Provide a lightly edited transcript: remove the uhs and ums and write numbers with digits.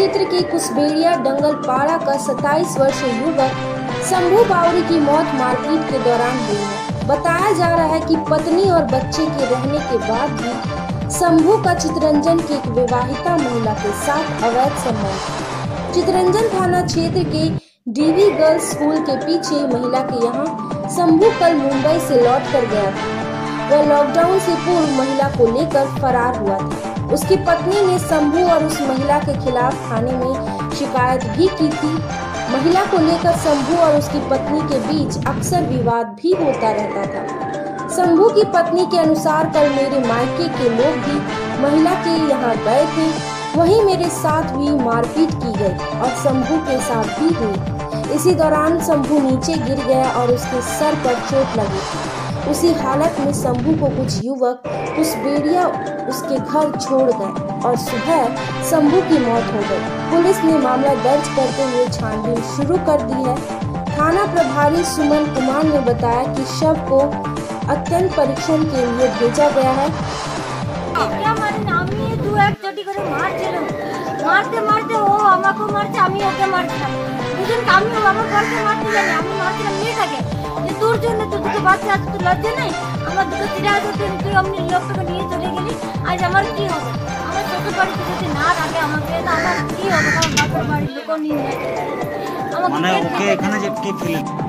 क्षेत्र के कुसबेड़िया डंगलपाड़ा का 27 वर्षीय युवक शंभू बावरी की मौत मारपीट के दौरान हुई है। बताया जा रहा है कि पत्नी और बच्चे के रहने के बाद भी शंभू का चितरंजन की एक विवाहिता महिला के साथ अवैध संबंध था। चितरंजन थाना क्षेत्र के डीवी गर्ल्स स्कूल के पीछे महिला के यहाँ शंभू कल मुंबई से लौट कर गया था। वह लॉकडाउन से पूर्व महिला को लेकर फरार हुआ था। उसकी पत्नी ने शंभू और उस महिला के खिलाफ थाने में शिकायत भी की थी। महिला को लेकर शंभू और उसकी पत्नी के बीच अक्सर विवाद भी होता रहता था। शंभू की पत्नी के अनुसार कल मेरे मायके के लोग भी महिला के यहाँ गए थे, वहीं मेरे साथ भी मारपीट की गई और शंभू के साथ भी हुई। इसी दौरान शंभू नीचे गिर गया और उसके सर पर चोट लगी थी। उसी हालत में शंभू को कुछ युवक कुसबेड़िया उसके घर छोड़ गए और सुबह शंभू की मौत हो गई। पुलिस ने मामला दर्ज करते हुए छानबीन शुरू कर दी है। थाना प्रभारी सुमन कुमार ने बताया कि शव को अत्यंत परीक्षण के लिए भेजा गया है। মারতে মারতে ও আমাকে মারছে, আমি ওকে মারছিলাম। দুজনকে আমি ও আমার ঘরকে মারতে জানি, আমি মারছিলাম মেয়েটাকে যে তোর জন্য তো দুটো বাচ্চা আছে, তোর লজ্জা নেই? আমার দুটো চিড়া আছে, তুই অমনি লোকটাকে নিয়ে চলে গেলি। আজ আমার কি হবে? আমার শ্বশুর বাড়িতে যদি না রাখে আমাকে, তো আমার কি হবে? আমার বাপের বাড়ির লোকও নিয়ে যাবে আমাকে। মানে ওকে এখানে যে কে ফেলে